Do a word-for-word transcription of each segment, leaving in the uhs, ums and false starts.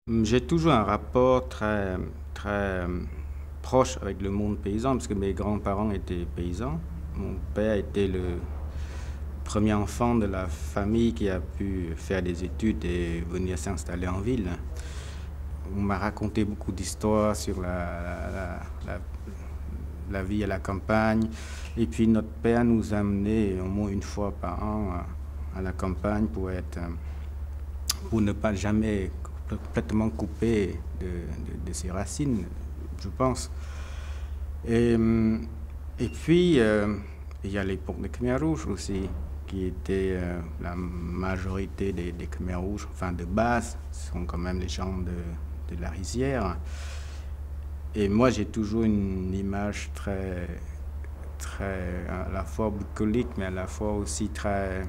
J'ai toujours un rapport très, très euh, proche avec le monde paysan, parce que mes grands-parents étaient paysans. Mon père était le premier enfant de la famille qui a pu faire des études et venir s'installer en ville. On m'a raconté beaucoup d'histoires sur la, la, la, la vie à la campagne. Et puis notre père nous amenait au moins une fois par an à la campagne pour, être, pour ne pas jamais complètement coupé de, de, de ses racines, je pense. Et, et puis, euh, il y a l'époque des Khmers rouges aussi, qui était euh, la majorité des, des Khmers rouges, enfin de base, ce sont quand même les gens de, de la rizière. Et moi, j'ai toujours une image très, très, à la fois bucolique, mais à la fois aussi très,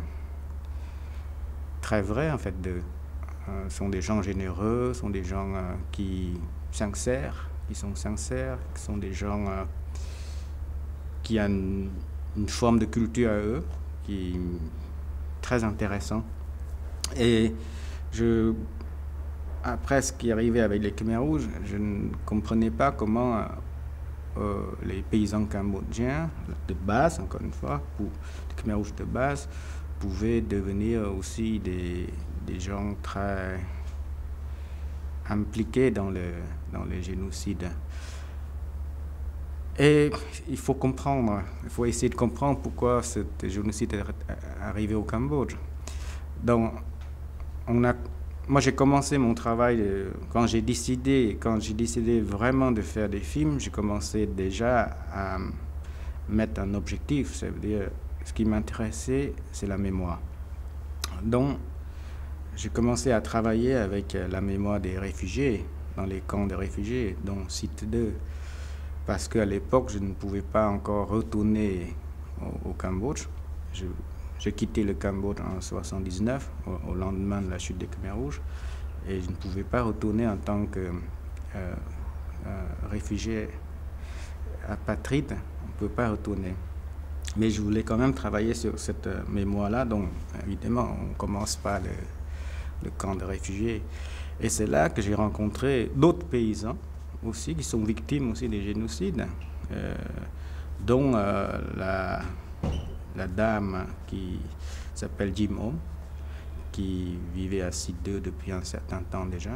très vraie, en fait, de, Euh, sont des gens généreux, sont des gens euh, qui sincères, qui sont sincères, qui sont des gens euh, qui ont une, une forme de culture à eux qui est très intéressant. Et je, après ce qui est arrivé avec les Khmers rouges, je ne comprenais pas comment euh, les paysans cambodgiens de base, encore une fois, pour les Khmers rouges de base, pouvaient devenir aussi des, des gens très impliqués dans le, dans le génocide. Et il faut comprendre, il faut essayer de comprendre pourquoi ce génocide est arrivé au Cambodge. Donc, on a, moi j'ai commencé mon travail, quand j'ai décidé, quand j'ai décidé vraiment de faire des films, j'ai commencé déjà à mettre un objectif, ça veut dire ce qui m'intéressait, c'est la mémoire. Donc, j'ai commencé à travailler avec la mémoire des réfugiés, dans les camps de réfugiés, dont Site deux, parce qu'à l'époque, je ne pouvais pas encore retourner au, au Cambodge. Je, j'ai quitté le Cambodge en soixante-dix-neuf, au, au lendemain de la chute des Khmers rouges, et je ne pouvais pas retourner en tant que euh, euh, réfugié apatride. On ne peut pas retourner. Mais je voulais quand même travailler sur cette euh, mémoire-là, donc évidemment, on commence par le, le camp de réfugiés. Et c'est là que j'ai rencontré d'autres paysans aussi, qui sont victimes aussi des génocides, euh, dont euh, la, la dame qui s'appelle Jim Om, qui vivait à Site deux depuis un certain temps déjà.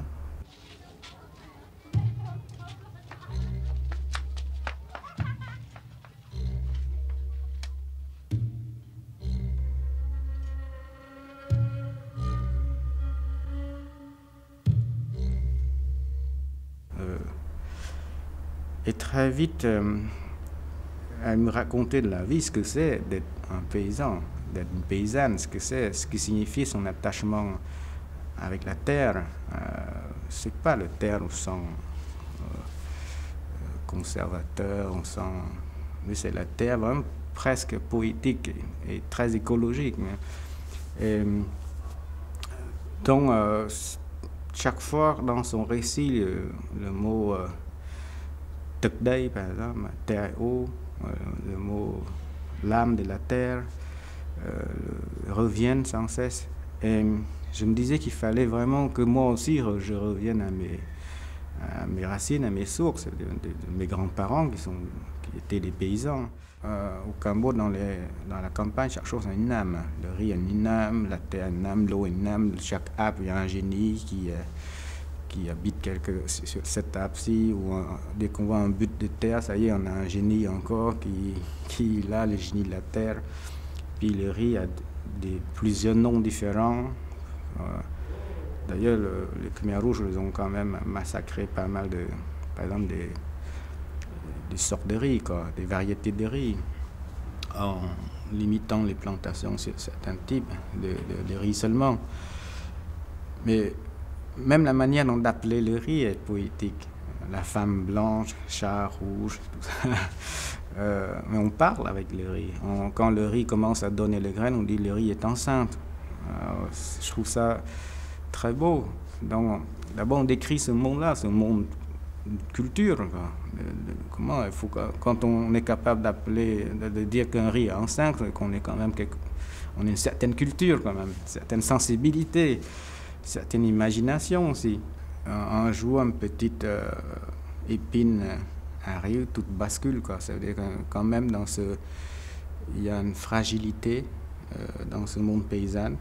Et très vite, euh, elle me racontait de la vie, ce que c'est d'être un paysan, d'être une paysanne, ce que c'est, ce qui signifie son attachement avec la terre. Euh, c'est pas le terre au sens euh, conservateur, au sens, mais c'est la terre vraiment presque poétique et, et très écologique. Et, donc, euh, chaque fois dans son récit, le, le mot euh, Tekdei, par exemple, terre et eau, euh, le mot l'âme de la terre, euh, reviennent sans cesse. Et je me disais qu'il fallait vraiment que moi aussi je revienne à mes, à mes racines, à mes sources, de, de, de mes grands-parents qui, sont, qui étaient des paysans. Euh, au Cambodge, dans, les, dans la campagne, chaque chose a une âme. Le riz a une âme, la terre a une âme, l'eau a une âme. Chaque arbre, il y a un génie qui, euh, qui habite quelque, sur cette arbre-ci. Ou un, dès qu'on voit un but de terre, ça y est, on a un génie encore qui, qui est là, le génie de la terre. Puis le riz a des, plusieurs noms différents. Euh, D'ailleurs, le, les Khmers rouges, ils ont quand même massacré pas mal de, par exemple, des, des sortes de riz, quoi, des variétés de riz, en limitant les plantations sur certains types de, de, de riz seulement. Mais même la manière dont d'appeler le riz est poétique. La femme blanche, chat rouge, tout ça. Euh, mais on parle avec le riz. On, quand le riz commence à donner les graines, on dit le riz est enceinte. Alors, je trouve ça très beau. Donc, d'abord, on décrit ce monde-là, ce monde de culture. Quoi. De, de, comment il faut que, quand on est capable d'appeler, de, de dire qu'un riz est enceinte, qu'on est quand même quelque, on a une certaine culture quand même, une certaine sensibilité, une certaine imagination aussi. un jour, une petite euh, épine arrive, tout bascule, quoi. Ça veut dire que quand même, dans ce, il y a une fragilité euh, dans ce monde paysan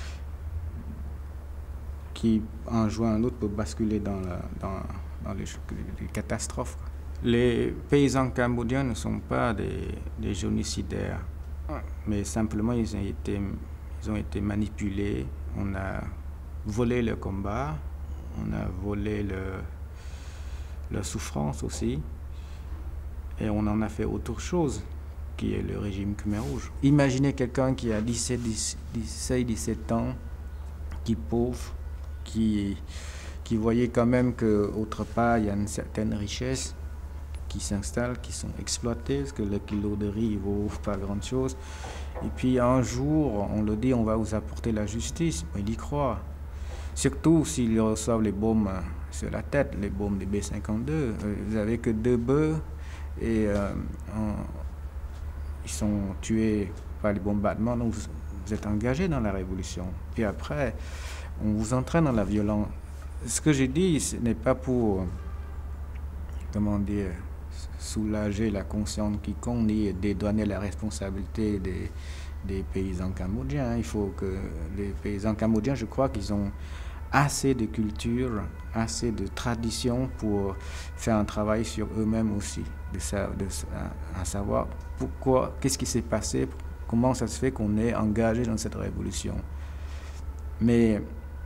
qui, un jour ou un autre, peut basculer dans, la, dans, dans les, les catastrophes, quoi. Les paysans cambodgiens ne sont pas des, des génocidaires, mais simplement ils ont été, ils ont été manipulés. On a volé le combat, on a volé le, la souffrance aussi, et on en a fait autre chose, qui est le régime Khmer Rouge. Imaginez quelqu'un qui a dix-sept, dix-sept ans, qui est pauvre, qui, qui voyait quand même qu'autre part il y a une certaine richesse qui s'installent, qui sont exploités, parce que le kilo de riz ne vaut pas grand-chose. Et puis un jour, on le dit, on va vous apporter la justice, il y croit. Surtout s'ils reçoivent les bombes sur la tête, les bombes des B cinquante-deux. Vous n'avez que deux bœufs et euh, on, ils sont tués par les bombardements, donc vous, vous êtes engagés dans la révolution. Puis après, on vous entraîne dans la violence. Ce que j'ai dit, ce n'est pas pour, comment dire, soulager la conscience quiconque ni dédouaner la responsabilité des, des paysans cambodgiens. Il faut que les paysans cambodgiens, je crois qu'ils ont assez de culture, assez de tradition pour faire un travail sur eux-mêmes aussi, de, sa, de à savoir pourquoi, qu'est-ce qui s'est passé, comment ça se fait qu'on est engagé dans cette révolution. Mais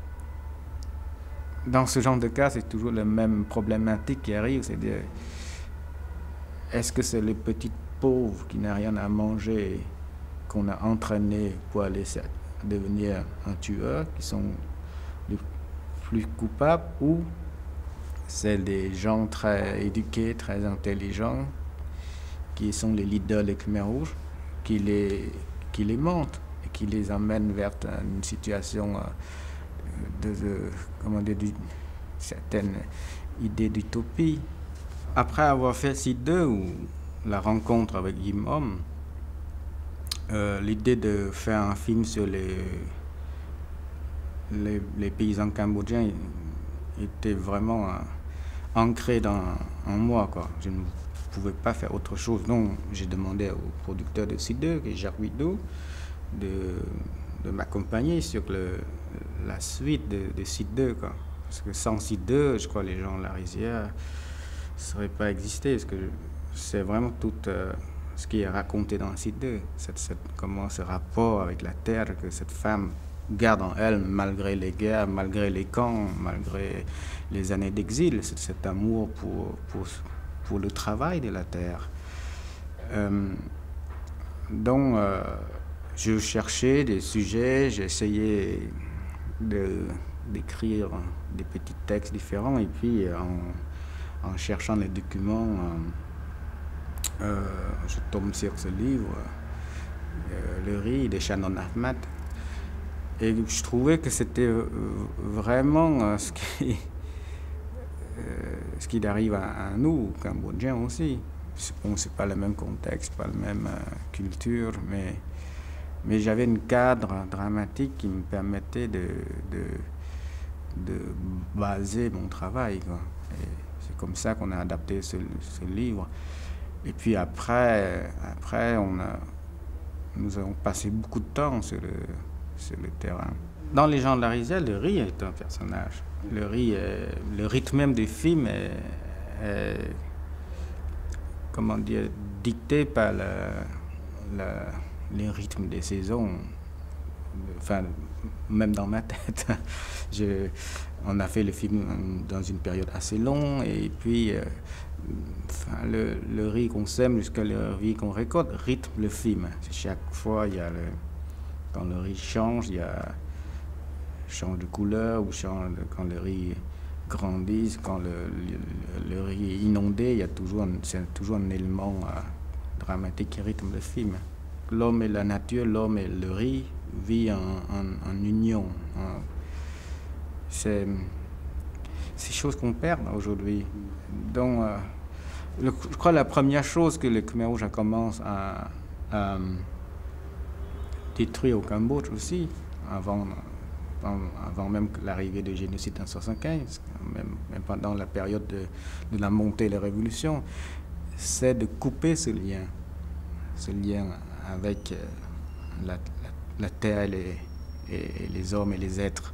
dans ce genre de cas, c'est toujours la même problématique qui arrive, c'est-à-dire, est-ce que c'est les petits pauvres qui n'ont rien à manger qu'on a entraînés pour aller devenir un tueur, qui sont les plus coupables, ou c'est des gens très éduqués, très intelligents, qui sont les leaders des Khmer Rouges, qui les, qui les montent et qui les amènent vers une situation de, de comment dire, d'une certaine idée d'utopie. Après avoir fait C I D deux, ou la rencontre avec Yim Hom, euh, l'idée de faire un film sur les, les, les paysans cambodgiens était vraiment euh, ancrée dans, en moi, quoi. Je ne pouvais pas faire autre chose. Donc j'ai demandé au producteur de C I D deux, qui est Jacques Widou, de, de m'accompagner sur le, la suite de, de C I D deux, quoi. Parce que sans C I D deux, je crois que les gens de la rizière ne seraient pas existé, parce que c'est vraiment tout euh, ce qui est raconté dans C I D deux, cette, cette, comment ce rapport avec la terre que cette femme garde en elle malgré les guerres, malgré les camps, malgré les années d'exil, cet, cet amour pour, pour, pour le travail de la terre. Euh, donc, euh, je cherchais des sujets, j'ai essayé de, d'écrire des petits textes différents, et puis en, en cherchant les documents, euh, euh, je tombe sur ce livre, euh, Le riz de Shannon Ahmad, et je trouvais que c'était vraiment euh, ce qui euh, ce qui arrive à, à nous, Cambodgiens aussi. Bon, c'est pas le même contexte, pas la même euh, culture, mais mais j'avais un cadre dramatique qui me permettait de, de, de baser mon travail, quoi. Et c'est comme ça qu'on a adapté ce, ce livre. Et puis après, après on a, nous avons passé beaucoup de temps sur le, sur le terrain. Dans Les gens de la rizière, le riz est un personnage. Le riz, est, le rythme même du film est, est comment dire, dicté par la, la les rythmes des saisons, enfin, même dans ma tête. Je, on a fait le film dans une période assez longue, et puis euh, enfin, le, le riz qu'on sème jusqu'à le riz qu'on récolte rythme le film. Chaque fois, il y a le, quand le riz change, il y a change de couleur, ou change de, quand le riz grandit, quand le, le, le riz est inondé, il y a toujours un, c'est toujours un élément euh, dramatique qui rythme le film. L'homme et la nature, l'homme et le riz vivent en, en, en union. C'est ces choses qu'on perd aujourd'hui. Donc, euh, le, je crois que la première chose que le Khmer Rouge a commencé à, à détruire au Cambodge aussi, avant, avant, avant même l'arrivée du génocide en soixante-quinze, même, même pendant la période de, de la montée de la révolution, c'est de couper ce lien, ce lien avec euh, la, la, la terre et les, et les hommes et les êtres.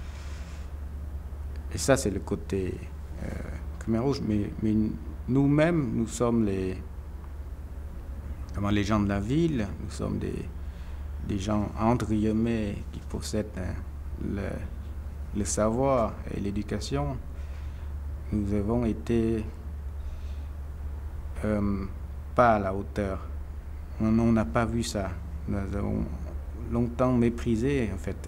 Et ça, c'est le côté euh, Khmer Rouge. Mais, mais nous-mêmes, nous sommes les, comment, les gens de la ville, nous sommes des, des gens, entre guillemets, qui possèdent hein, le, le savoir et l'éducation. Nous avons été euh, pas à la hauteur. On n'a pas vu ça. Nous avons longtemps méprisé, en fait,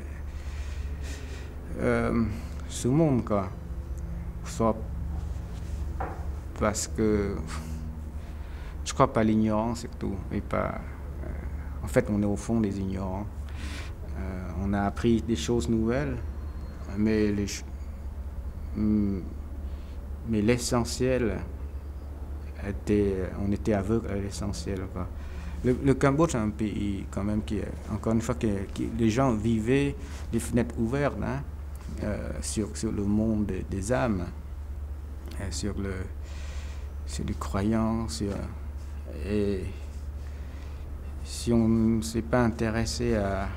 euh, ce monde, quoi. Soit parce que je crois pas l'ignorance, c'est tout. Et pas, euh, en fait, on est au fond des ignorants. Euh, on a appris des choses nouvelles, mais les, mais l'essentiel était, on était aveugle à l'essentiel, quoi. Le, le Cambodge est un pays quand même qui, encore une fois, qui, qui, les gens vivaient les fenêtres ouvertes hein, euh, sur, sur le monde des, des âmes, euh, sur, le, sur les croyants. Sur, et si on ne s'est pas intéressé à,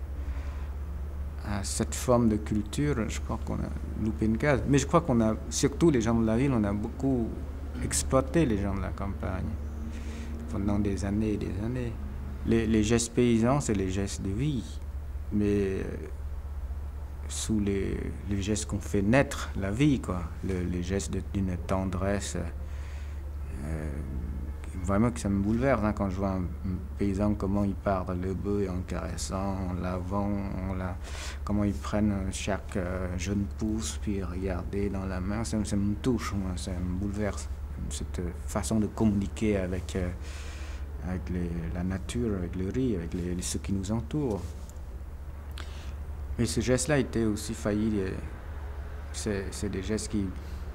à cette forme de culture, je crois qu'on a loupé une case. Mais je crois qu'on a, surtout les gens de la ville, on a beaucoup exploité les gens de la campagne pendant des années et des années. Les, les gestes paysans, c'est les gestes de vie, mais sous les, les gestes qu'on fait naître la vie, quoi. Le, les gestes d'une tendresse, euh, vraiment que ça me bouleverse hein, quand je vois un, un paysan, comment il part le bœuf en caressant, en lavant, en la, comment ils prennent chaque euh, jeune pousse, puis regarder dans la main, ça, ça me touche, moi, ça me bouleverse. Cette façon de communiquer avec, euh, avec les, la nature, avec le riz, avec les, les, ceux qui nous entourent. Mais ce geste-là était aussi failli. C'est, c'est des gestes qui...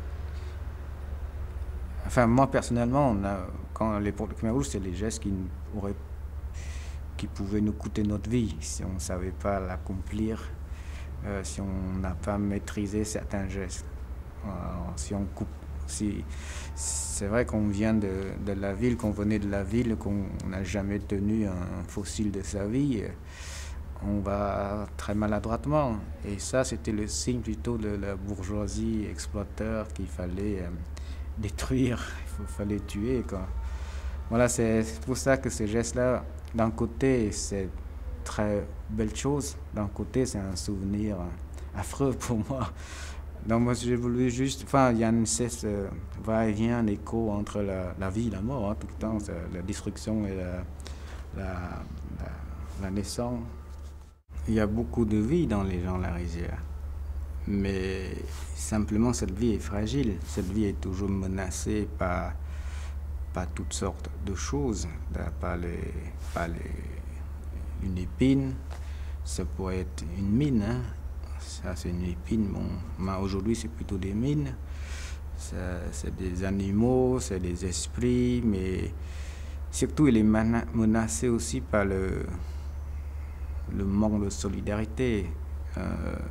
Enfin, moi, personnellement, on a, quand les Khmer Rouge, c'est les gestes qui, auraient, qui pouvaient nous coûter notre vie si on ne savait pas l'accomplir, euh, si on n'a pas maîtrisé certains gestes. Euh, si on coupe Si, c'est vrai qu'on vient de, de la ville, qu'on venait de la ville, qu'on n'a jamais tenu un fossile de sa vie, on va très maladroitement. Et ça, c'était le signe plutôt de la bourgeoisie exploiteur qu'il fallait euh, détruire, il fallait tuer, quoi. Voilà, c'est pour ça que ces gestes-là, d'un côté, c'est très belle chose, d'un côté, c'est un souvenir affreux pour moi. Donc moi j'ai voulu juste, enfin il y a une cesse euh, va-et-vient, un écho entre la, la vie et la mort, hein, tout le temps, la destruction et la, la, la, la naissance. Il y a beaucoup de vie dans les gens de la rizière, mais simplement cette vie est fragile, cette vie est toujours menacée par, par toutes sortes de choses, par, les, par les, une épine, ça pourrait être une mine, hein. Ça, c'est une épine. Bon, aujourd'hui, c'est plutôt des mines. Ça, c'est des animaux, c'est des esprits, mais surtout, il est menacé aussi par le, le manque de solidarité. Euh,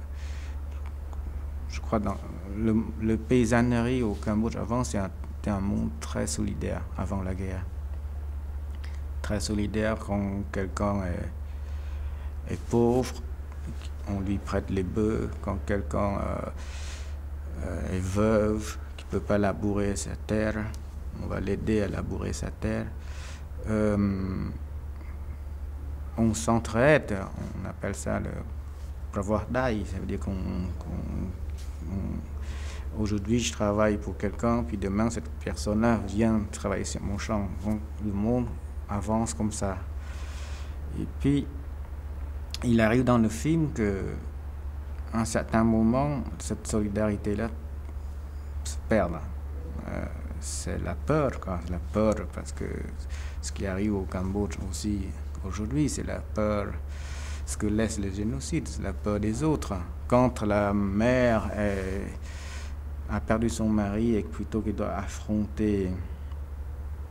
je crois dans le, le paysannerie au Cambodge avant, c'était un monde très solidaire avant la guerre. Très solidaire quand quelqu'un est, est pauvre. On lui prête les bœufs quand quelqu'un euh, euh, est veuve, qui ne peut pas labourer sa terre. On va l'aider à labourer sa terre. Euh, on s'entraide, on appelle ça le prévoir d'ail. Ça veut dire qu'on... qu'on on, aujourd'hui, je travaille pour quelqu'un, puis demain, cette personne-là vient travailler sur mon champ. Donc, le monde avance comme ça. Et puis, il arrive dans le film qu'à un certain moment, cette solidarité-là se perd. Euh, c'est la peur, quoi. La peur, parce que ce qui arrive au Cambodge aussi aujourd'hui, c'est la peur, ce que laisse le génocide, c'est la peur des autres. Quand la mère est, a perdu son mari et plutôt qu'elle doit affronter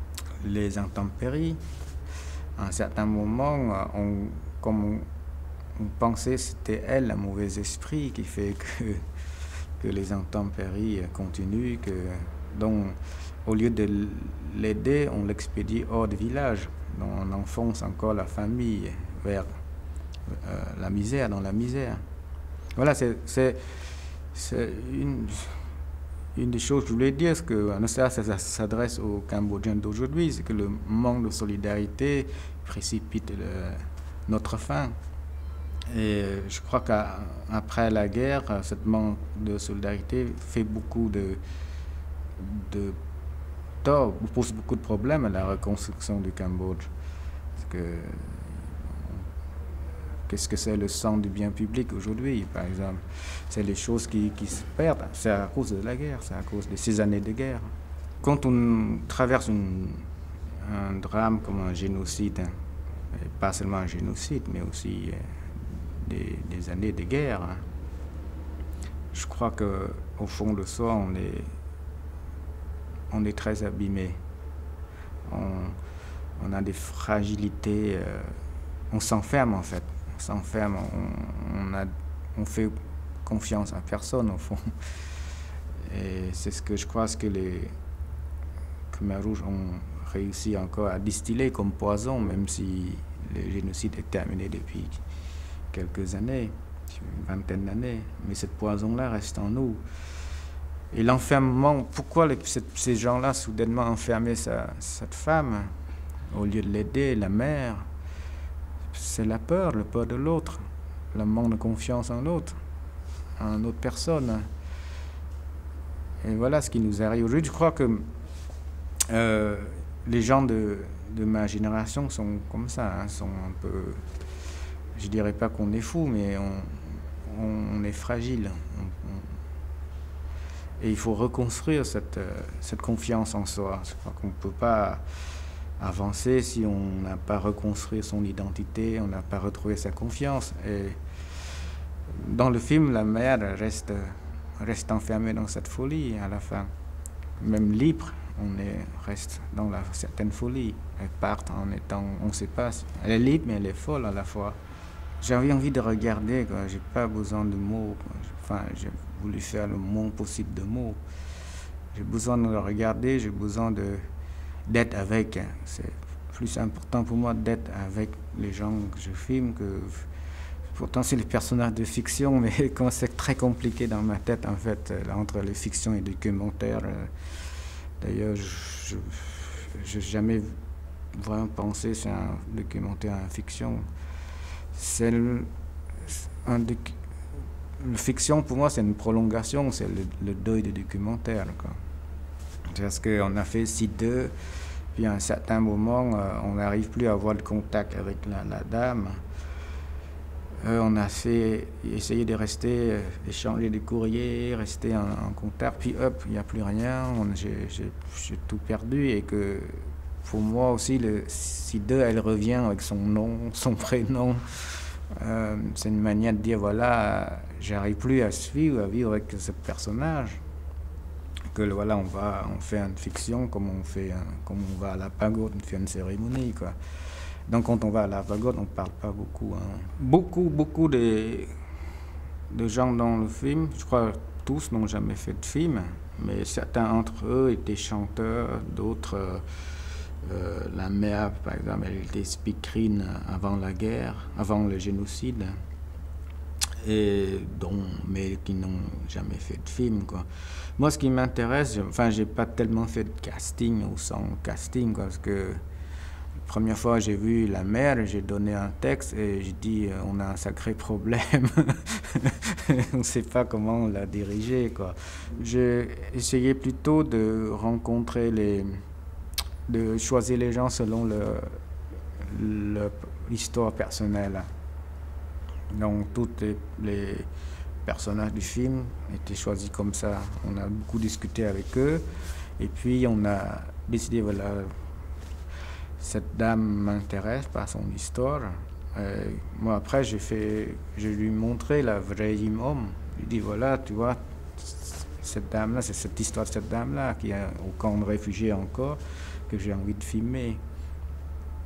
les intempéries, à un certain moment, on, comme on, on pensait que c'était elle, le mauvais esprit, qui fait que, que les intempéries continuent, que, donc au lieu de l'aider, on l'expédie hors du village. Donc on enfonce encore la famille vers euh, la misère, dans la misère. Voilà, c'est une, une des choses que je voulais dire, c'est que ça, ça, ça s'adresse aux Cambodgiens d'aujourd'hui, c'est que le manque de solidarité précipite le, notre fin. Et je crois qu'après la guerre, ce manque de solidarité fait beaucoup de, de tort, pose beaucoup de problèmes à la reconstruction du Cambodge. Parce que qu'est-ce que c'est le sens du bien public aujourd'hui, par exemple? C'est les choses qui, qui se perdent. C'est à cause de la guerre, c'est à cause de ces années de guerre. Quand on traverse une, un drame comme un génocide, hein, et pas seulement un génocide, mais aussi euh, des, des années de guerre, hein, je crois qu'au fond de soi, on est, on est très abîmé. On, on a des fragilités, euh, on s'enferme en fait. On s'enferme, on, on, a, on fait confiance à personne au fond. Et c'est ce que je crois que les Khmer Rouges ont réussi encore à distiller comme poison, même si le génocide est terminé depuis quelques années, une vingtaine d'années. Mais cette poison-là reste en nous. Et l'enfermement, pourquoi les, ces gens-là soudainement enfermaient sa, cette femme au lieu de l'aider, la mère? C'est la peur, la peur de l'autre, le manque de confiance en l'autre, en autre personne. Et voilà ce qui nous arrive aujourd'hui. Je crois que euh, les gens de, de ma génération sont comme ça, hein, sont un peu, je dirais pas qu'on est fou, mais on, on, on est fragile. On, on, et il faut reconstruire cette, cette confiance en soi. Je crois qu'on ne peut pas avancer si on n'a pas reconstruit son identité, on n'a pas retrouvé sa confiance. Et dans le film, la mère reste, reste enfermée dans cette folie à la fin. Même libre, on est, reste dans la certaine folie. Elle part en étant, on ne sait pas, elle est libre mais elle est folle à la fois. J'avais envie de regarder, je n'ai pas besoin de mots. Quoi. Enfin, j'ai voulu faire le moins possible de mots. J'ai besoin de le regarder, j'ai besoin de d'être avec. C'est plus important pour moi d'être avec les gens que je filme que pourtant c'est les personnages de fiction, mais quand c'est très compliqué dans ma tête en fait entre les fictions et les documentaires. D'ailleurs, je n'ai jamais vraiment pensé sur un documentaire en fiction. C'est le, un doc, le fiction pour moi c'est une prolongation, c'est le, le deuil du documentaire, quoi. Parce qu'on a fait si deux, puis à un certain moment, euh, on n'arrive plus à avoir le contact avec la, la dame. Euh, on a fait, essayé de rester, euh, échanger des courriers, rester en, en contact, puis hop, il n'y a plus rien, j'ai tout perdu. Et que pour moi aussi, le si deux, elle revient avec son nom, son prénom. Euh, c'est une manière de dire, voilà, j'arrive plus à suivre, à vivre avec ce personnage. Que voilà, on va, on fait une fiction comme on fait, un, comme on va à la pagode, on fait une cérémonie, quoi. Donc quand on va à la pagode, on ne parle pas beaucoup. Hein. Beaucoup, beaucoup de, de gens dans le film, je crois tous n'ont jamais fait de film, mais certains d'entre eux étaient chanteurs, d'autres, euh, euh, la mère par exemple, elle était speakerine avant la guerre, avant le génocide. Et dont, mais qui n'ont jamais fait de film, quoi. Moi, ce qui m'intéresse, enfin, j'ai pas tellement fait de casting ou sans casting, quoi, parce que la première fois j'ai vu la mère, j'ai donné un texte et j'ai dit euh, on a un sacré problème, on ne sait pas comment la diriger, quoi. J'ai essayé plutôt de rencontrer les, de choisir les gens selon le l'histoire personnelle. Donc tous les, les personnages du film étaient choisis comme ça. On a beaucoup discuté avec eux et puis on a décidé, voilà, cette dame m'intéresse par son histoire. Euh, moi après j'ai fait, je lui ai montré la vraie homme. Je lui ai dit voilà, tu vois, cette dame-là, c'est cette histoire de cette dame-là qui est au camp de réfugiés encore, que j'ai envie de filmer.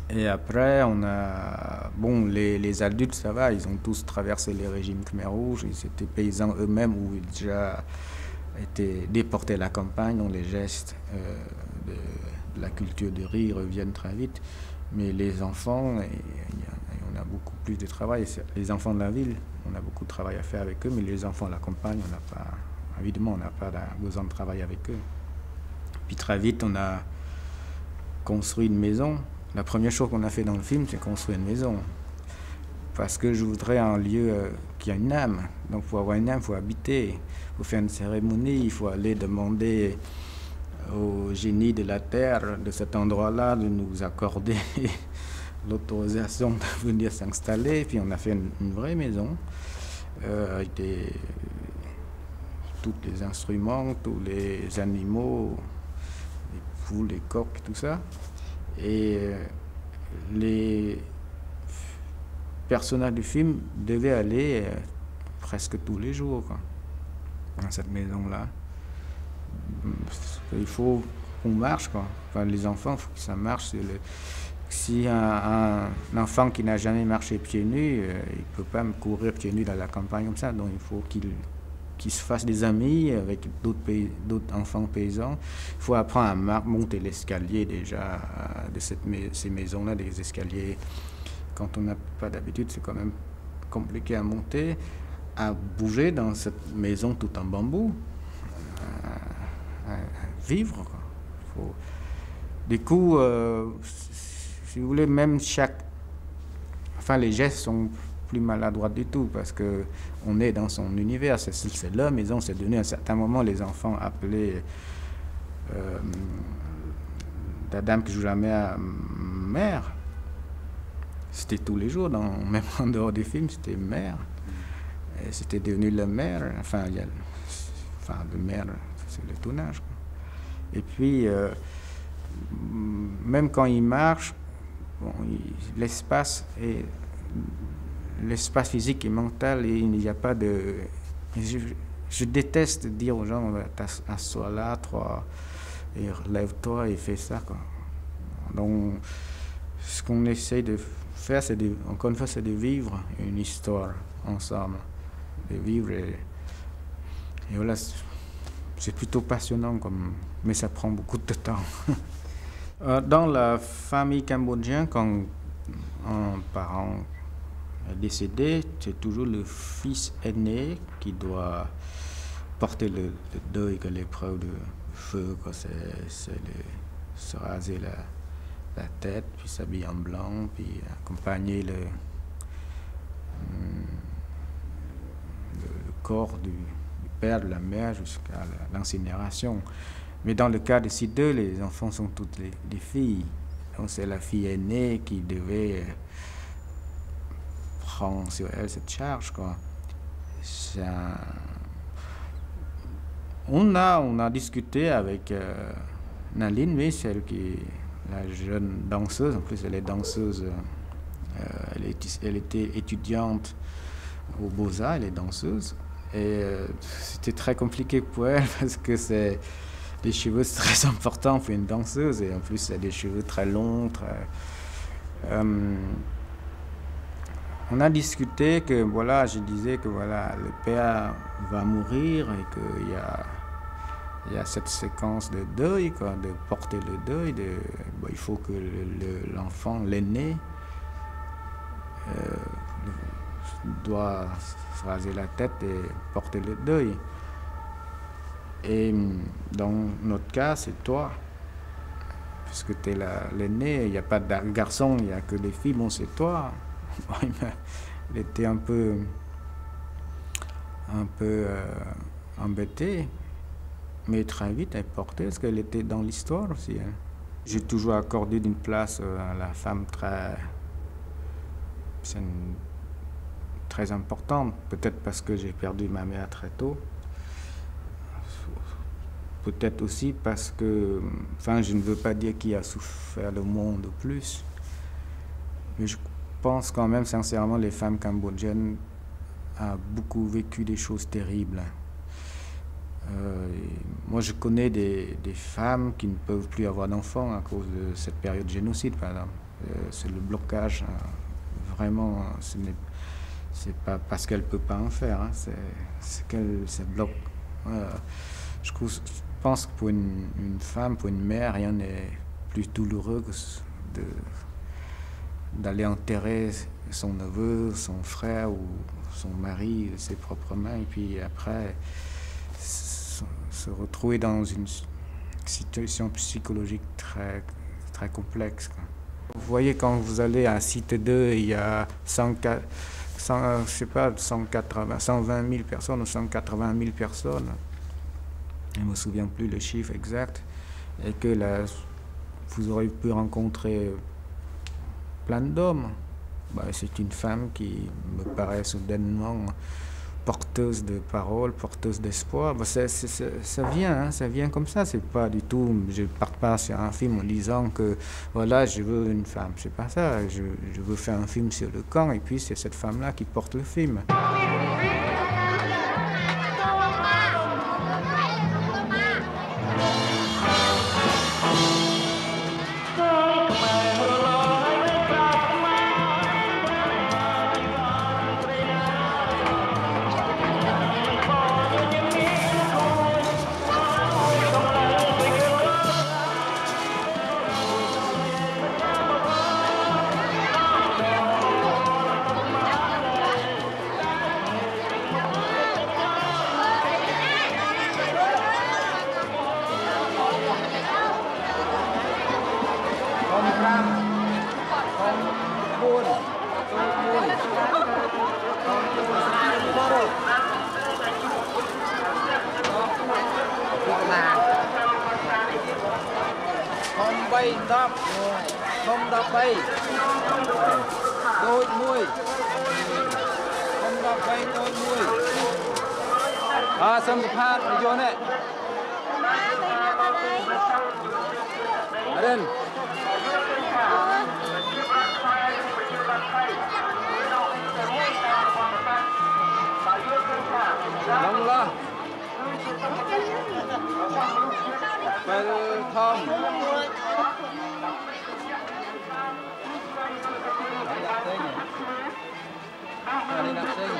Et après, on a... Bon, les, les adultes, ça va, ils ont tous traversé les régimes Khmer Rouge, ils étaient paysans eux-mêmes ou ils déjà été déportés à la campagne, dont les gestes euh, de, de la culture du riz reviennent très vite. Mais les enfants, et, et on a beaucoup plus de travail. Les enfants de la ville, on a beaucoup de travail à faire avec eux, mais les enfants de la campagne, on n'a pas... Évidemment, on n'a pas besoin de travailler avec eux. Puis très vite, on a construit une maison. La première chose qu'on a fait dans le film, c'est construire une maison. Parce que je voudrais un lieu euh, qui a une âme. Donc pour avoir une âme, il faut habiter. Il faut faire une cérémonie, il faut aller demander au génie de la terre de cet endroit-là de nous accorder l'autorisation de venir s'installer. Puis on a fait une, une vraie maison euh, avec des, tous les instruments, tous les animaux, les poules, les coqs, tout ça. Et euh, les personnages du film devaient aller euh, presque tous les jours quoi, dans cette maison-là. Il faut qu'on marche, quoi. Enfin, les enfants, il faut que ça marche. Le... Si un, un, un enfant qui n'a jamais marché pieds nus, euh, il ne peut pas courir pieds nus dans la campagne comme ça. Donc il faut qu'il qu'il se fasse des amis avec d'autres pays, d'autres enfants paysans. Il faut apprendre à mar- monter l'escalier déjà de cette mais- ces maisons-là, des escaliers. Quand on n'a pas d'habitude, c'est quand même compliqué à monter, à bouger dans cette maison tout en bambou, à, à vivre, quoi. Faut... Du coup, euh, si vous voulez, même chaque... Enfin, les gestes sont plus maladroits du tout parce que on est dans son univers, c'est, c'est leur maison, c'est devenu à un certain moment les enfants appelaient euh, la dame qui joue la mère, mère. C'était tous les jours, dans, même en dehors des films, c'était mère. Et c'était devenu le maire, enfin, il y a, enfin le maire, c'est le tournage, quoi. Et puis, euh, même quand il marche, bon, il, l'espace est l'espace physique et mental, et il n'y a pas de... Je, je déteste dire aux gens, assois là, toi, et relève-toi et fais ça, quoi. Donc, ce qu'on essaie de faire, c'est de, encore une fois, c'est de vivre une histoire ensemble. De vivre et, et voilà, c'est plutôt passionnant, comme, mais ça prend beaucoup de temps. Dans la famille cambodgienne, quand un parent est décédé, c'est toujours le fils aîné qui doit porter le, le deuil, que l'épreuve de feu, quoi. C'est, c'est le, se raser la, la tête, puis s'habiller en blanc, puis accompagner le, le, le corps du, du père, de la mère, jusqu'à l'incinération. Mais dans le cas de ces deux, les enfants sont toutes les, les filles. Donc c'est la fille aînée qui devait prendre sur elle cette charge, quoi. C'est un... on, a, on a discuté avec euh, Naline, mais celle qui est la jeune danseuse, en plus elle est danseuse, euh, elle, est, elle était étudiante aux Beaux-Arts, elle est danseuse. Et euh, c'était très compliqué pour elle parce que c'est... les cheveux, c'est très important pour une danseuse, et en plus, c'est des cheveux très longs. Très... Euh... On a discuté que, voilà, je disais que voilà, le père va mourir et qu'il y a, il y a cette séquence de deuil, quoi, de porter le deuil. De, bon, il faut que le, le, l'enfant, l'aîné, euh, doit se raser la tête et porter le deuil. Et dans notre cas, c'est toi, puisque tu es l'aîné, il n'y a pas de garçon, il n'y a que des filles, bon, c'est toi. Elle était un peu, un peu euh, embêtée, mais très vite elle portait, parce qu'elle était dans l'histoire aussi. Hein. J'ai toujours accordé une place à la femme très, c'est une, très importante, peut-être parce que j'ai perdu ma mère très tôt. Peut-être aussi parce que, enfin, je ne veux pas dire qui a souffert le monde le plus, mais je pense quand même sincèrement les femmes cambodgiennes ont beaucoup vécu des choses terribles. Euh, moi, je connais des, des femmes qui ne peuvent plus avoir d'enfants à cause de cette période de génocide, par exemple. c'est le blocage. Euh, vraiment, ce n'est c'est pas parce qu'elle peut pas en faire, hein, c'est qu'elle se bloque. Euh, je, je pense que pour une, une femme, pour une mère, rien n'est plus douloureux que de d'aller enterrer son neveu, son frère ou son mari de ses propres mains, et puis après se, se retrouver dans une situation psychologique très, très complexe, quoi. Vous voyez, quand vous allez à Cité deux, il y a cent, cent, je sais pas, cent quatre-vingts, cent vingt mille personnes ou cent quatre-vingt mille personnes, je ne me souviens plus le chiffre exact, et que là, vous aurez pu rencontrer plein d'hommes. Ben, c'est une femme qui me paraît soudainement porteuse de paroles, porteuse d'espoir. Ben, c'est, c'est, c'est, ça vient, hein, ça vient comme ça. C'est pas du tout, je ne pars pas sur un film en disant que voilà, je veux une femme. C'est pas ça. Je, je veux faire un film sur le camp, et puis c'est cette femme-là qui porte le film. À, xong một phát, đi vô này. Ở đây. Đông lo. Về thom. Đây là sinh.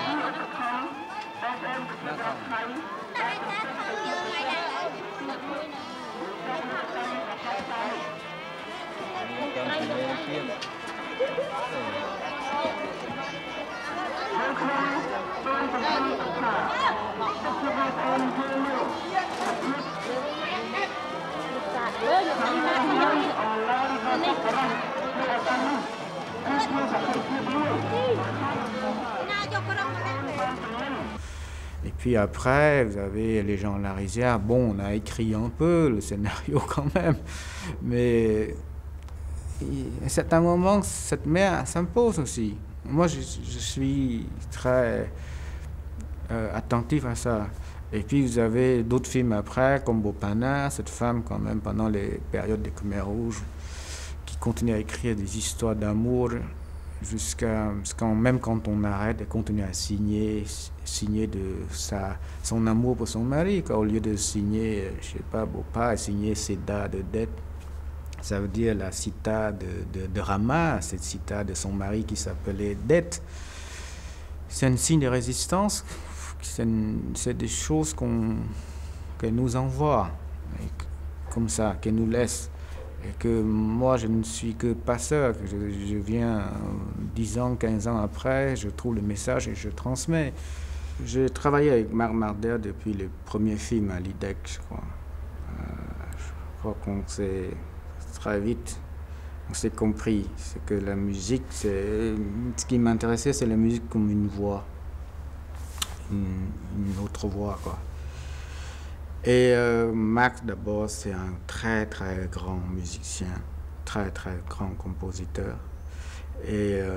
Et puis après, vous avez les gens de la rizière. Bon, on a écrit un peu le scénario quand même, mais à certains moments, cette mère s'impose aussi. Moi, je, je suis très euh, attentif à ça. Et puis vous avez d'autres films après, comme Bopana, cette femme quand même pendant les périodes des Khmer rouges, qui continue à écrire des histoires d'amour jusqu'à quand même quand on arrête, elle continue à signer, signer de sa, son amour pour son mari, quoi, au lieu de signer, je sais pas, Bopa, elle signait Seda de dette. Ça veut dire la cita de, de, de Rama, cette cita de son mari qui s'appelait Dette. C'est un signe de résistance, c'est des choses qu'on qu'elle nous envoie, comme ça, qu'elle nous laisse. Et que moi, je ne suis que passeur, que je, je viens dix ans, quinze ans après, je trouve le message et je transmets. J'ai travaillé avec Marc Marder depuis le premier film à l'I D E C, je crois. Euh, je crois qu'on s'est très vite, on s'est compris. C'est que la musique, c'est, ce qui m'intéressait, c'est la musique comme une voix, une, une autre voix, quoi. Et euh, Max, d'abord, c'est un très très grand musicien, très très grand compositeur. Et euh,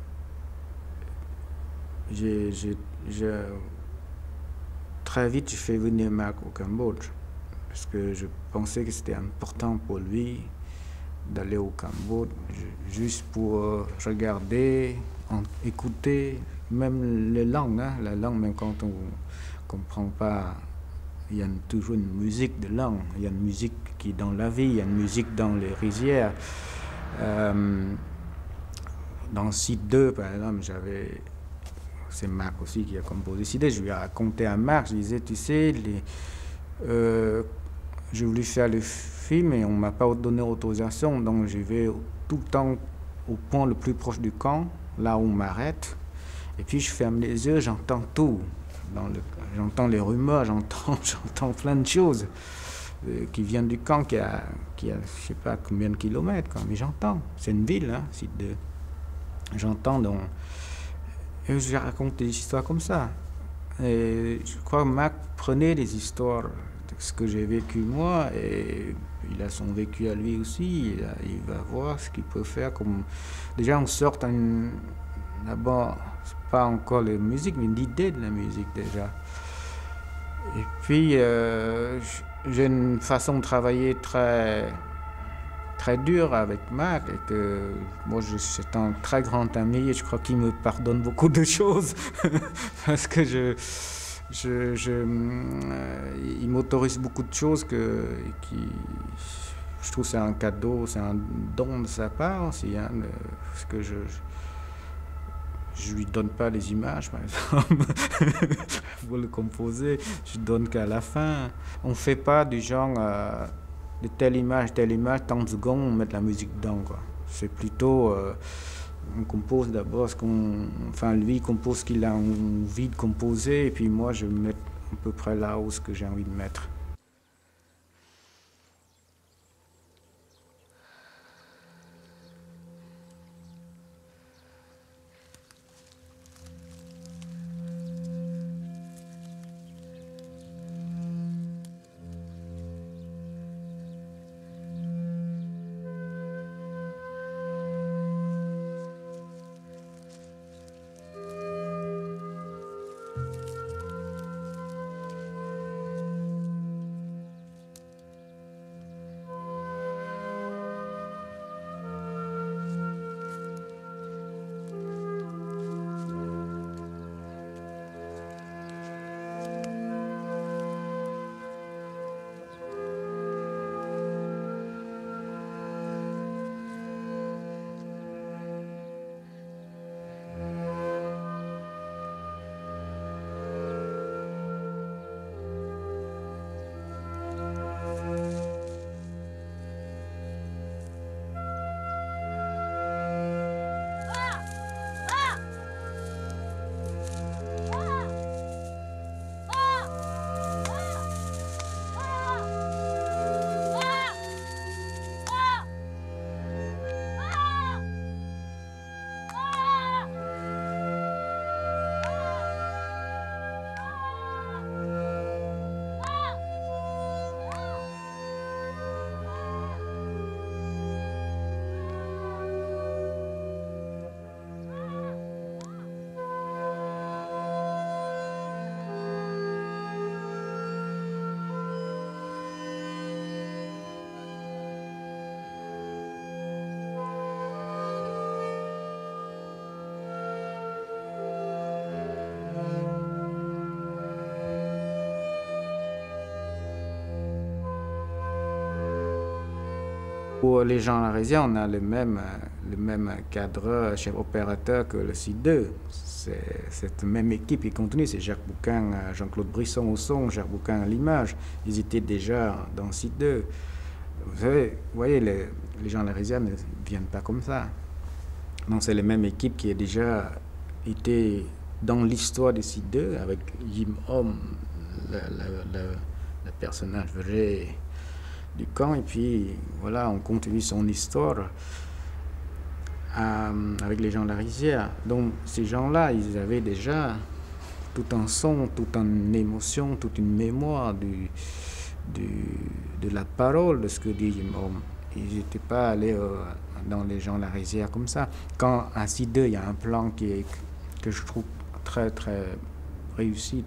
j'ai, j'ai, j'ai, très vite, j'ai fait venir Max au Cambodge, parce que je pensais que c'était important pour lui d'aller au Cambodge, juste pour euh, regarder, en, écouter, même les langues, hein, la langue, même quand on ne comprend pas. Il y a toujours une musique de langue, il y a une musique qui est dans la vie, il y a une musique dans les rizières. Euh, dans Site deux, par exemple, j'avais... C'est Marc aussi qui a composé Site deux. Je lui ai raconté à Marc, je disais, tu sais, les, euh, j'ai voulu faire le film et on ne m'a pas donné autorisation, donc je vais tout le temps au point le plus proche du camp, là où on m'arrête, et puis je ferme les yeux, j'entends tout. Dans le, j'entends les rumeurs, j'entends, j'entends plein de choses euh, qui viennent du camp, qui a, qui a je ne sais pas combien de kilomètres, quoi, mais j'entends. C'est une ville, hein, Site deux. J'entends donc... Et je raconte des histoires comme ça. Et je crois que Marc prenait des histoires de ce que j'ai vécu moi, et il a son vécu à lui aussi. Il, a, il va voir ce qu'il peut faire. Comme... Déjà, on sort un... d'abord, c'est pas encore la musique, mais une idée de la musique déjà. Et puis, euh, j'ai une façon de travailler très... très dur avec Marc, et que moi je, c'est un très grand ami et je crois qu'il me pardonne beaucoup de choses parce que je, je, je euh, il m'autorise beaucoup de choses que qui, je trouve que c'est un cadeau, c'est un don de sa part aussi, hein, de, parce que je, je je lui donne pas les images par exemple pour le composer, je donne qu'à la fin. On fait pas du genre euh, de telle image, telle image, tant de secondes, on met de la musique dedans, quoi. C'est plutôt, euh, on compose d'abord ce qu'on, enfin lui compose ce qu'il a envie de composer, et puis moi je mets à peu près là où ce que j'ai envie de mettre. Pour les gens larésiens, on a le même, le même cadreur, chef opérateur que le Site deux. C'est cette même équipe qui continue. C'est Jacques Bouquin, Jean-Claude Brisson au son, Jacques Bouquin à l'image. Ils étaient déjà dans Site deux. Vous savez, vous voyez, les, les gens larésiens ne viennent pas comme ça. Donc c'est la même équipe qui a déjà été dans l'histoire de Site deux avec Yim Hom, le, le, le, le personnage vrai du camp, et puis voilà, on continue son histoire euh, avec les gens de la rizière. Donc ces gens-là, ils avaient déjà tout un son, toute une émotion, toute une mémoire du, du, de la parole de ce que dit Yim Hom. Ils n'étaient pas allés euh, dans les gens de la rizière comme ça. Quand à Site deux, il y a un plan qui est, que je trouve très très réussi.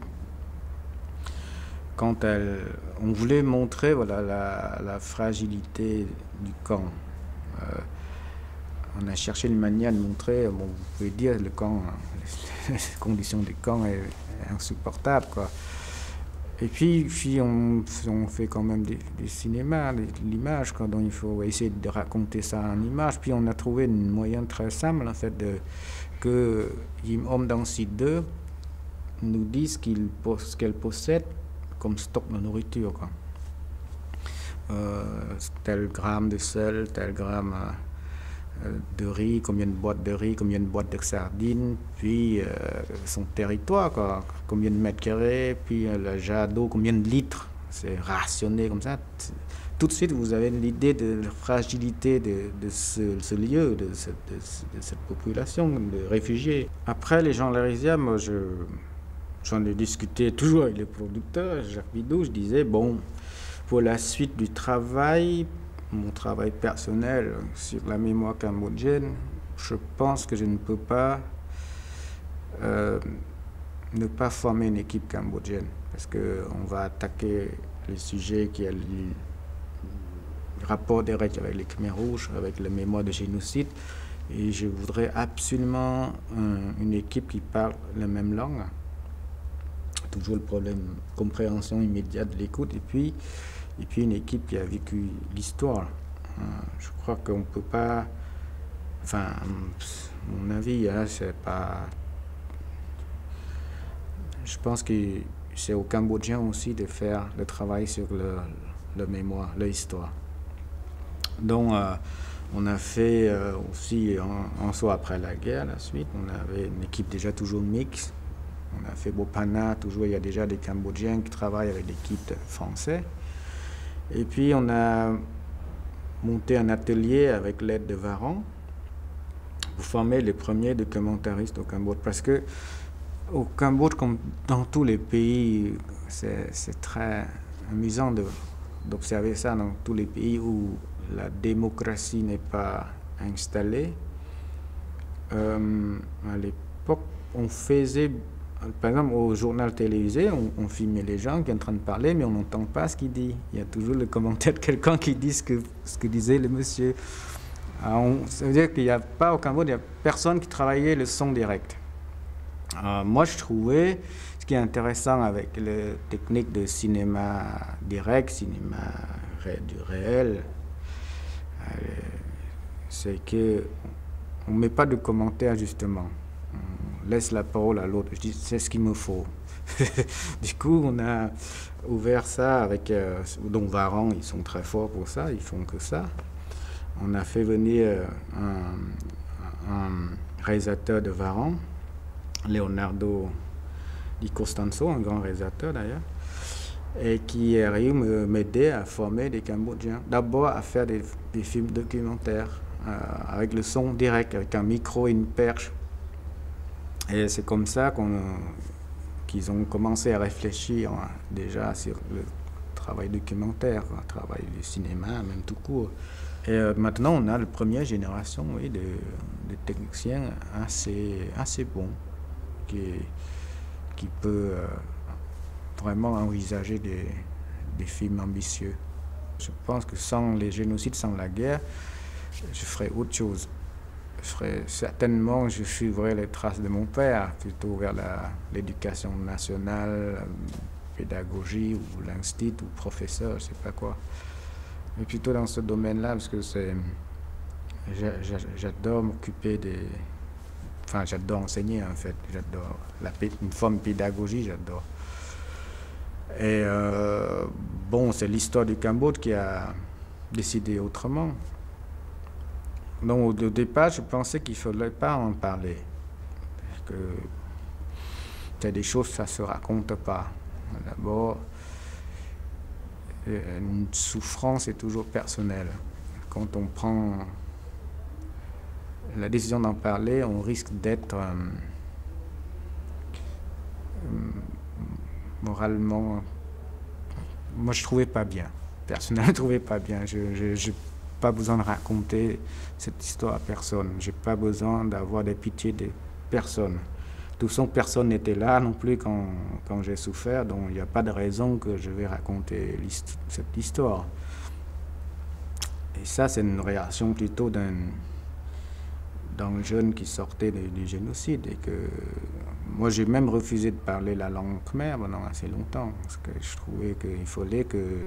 Quand elle, on voulait montrer voilà, la, la fragilité du camp. Euh, on a cherché une manière de montrer, bon, vous pouvez dire le camp, les conditions du camp est insupportable, quoi. Et puis, puis on, on fait quand même des, des cinémas, de l'image, quand il faut essayer de raconter ça en image. Puis on a trouvé un moyen très simple, en fait, de, que Jim Homme dans site deux nous dise qu'il, ce qu'elle possède comme stock de nourriture, quoi. Euh, tel gramme de sel, tel gramme euh, de riz, combien de boîtes de riz, combien de boîtes de sardines, puis euh, son territoire, quoi, combien de mètres carrés, puis euh, le jet d'eau, combien de litres, c'est rationné comme ça. Tout de suite, vous avez l'idée de la fragilité de, de ce, ce lieu, de cette, de, de cette population de réfugiés. Après, les gens larysiens, moi, je, j'en ai discuté toujours avec les producteurs, Jacques Bidot, je disais, bon, pour la suite du travail, mon travail personnel sur la mémoire cambodgienne, je pense que je ne peux pas euh, ne pas former une équipe cambodgienne, parce qu'on va attaquer les sujets qui ont le rapport direct avec les Khmers rouges, avec la mémoire de génocide, et je voudrais absolument un, une équipe qui parle la même langue. Toujours le problème de compréhension immédiate de l'écoute, et puis, et puis une équipe qui a vécu l'histoire. Je crois qu'on ne peut pas, enfin, mon avis, hein, c'est pas, je pense que c'est aux Cambodgiens aussi de faire le travail sur le, le mémoire, l'histoire. Donc, euh, on a fait euh, aussi, en, en soi après la guerre, la suite, on avait une équipe déjà toujours mixte. On a fait Bopana, toujours il y a déjà des Cambodgiens qui travaillent avec l'équipe française. Et puis on a monté un atelier avec l'aide de Varan pour former les premiers documentaristes au Cambodge. Parce que au Cambodge, comme dans tous les pays, c'est, c'est très amusant de, d'observer ça dans tous les pays où la démocratie n'est pas installée. Euh, à l'époque, on faisait... Par exemple, au journal télévisé, on, on filmait les gens qui sont en train de parler, mais on n'entend pas ce qu'il dit. Il y a toujours le commentaire de quelqu'un qui dit ce que, ce que disait le monsieur. Alors on, ça veut dire qu'il n'y a pas au Cambodge, il n'y a personne qui travaillait le son direct. Alors moi, je trouvais ce qui est intéressant avec la technique de cinéma direct, cinéma ré, du réel, euh, c'est qu'on ne met pas de commentaires, justement. On laisse la parole à l'autre. Je dis, c'est ce qu'il me faut. Du coup, on a ouvert ça avec... Euh, donc, Varan, ils sont très forts pour ça, ils font que ça. On a fait venir euh, un, un réalisateur de Varan, Leonardo Di Costanzo, un grand réalisateur d'ailleurs, et qui est arrivé m'aider à former des Cambodgiens. D'abord à faire des, des films documentaires euh, avec le son direct, avec un micro et une perche. Et c'est comme ça qu'on, qu'ils ont commencé à réfléchir hein, déjà sur le travail documentaire, le travail du cinéma, même tout court. Et euh, maintenant, on a la première génération oui, de, de techniciens assez, assez bons, qui, qui peut euh, vraiment envisager des, des films ambitieux. Je pense que sans les génocides, sans la guerre, je ferais autre chose. Je ferais, certainement, je suivrais les traces de mon père, plutôt vers la, l'éducation nationale, la pédagogie, ou l'institut, ou professeur, je ne sais pas quoi. Mais plutôt dans ce domaine-là, parce que c'est, j'adore m'occuper des... Enfin, j'adore enseigner, en fait. J'adore la, une forme de pédagogie, j'adore. Et euh, bon, c'est l'histoire du Cambodge qui a décidé autrement. Donc, au départ, je pensais qu'il ne fallait pas en parler. Parce que c'est des choses, ça ne se raconte pas. D'abord, une souffrance est toujours personnelle. Quand on prend la décision d'en parler, on risque d'être euh, moralement... Moi, je ne trouvais pas bien. Personnellement, je ne trouvais pas bien. Je n'ai pas besoin de raconter cette histoire à personne. Je n'ai pas besoin d'avoir des pitiés de personne. De toute façon, personne n'était là non plus quand, quand j'ai souffert, donc il n'y a pas de raison que je vais raconter cette histoire. Et ça, c'est une réaction plutôt d'un, d'un jeune qui sortait du, du génocide et que moi, j'ai même refusé de parler la langue khmer pendant assez longtemps, parce que je trouvais qu'il fallait que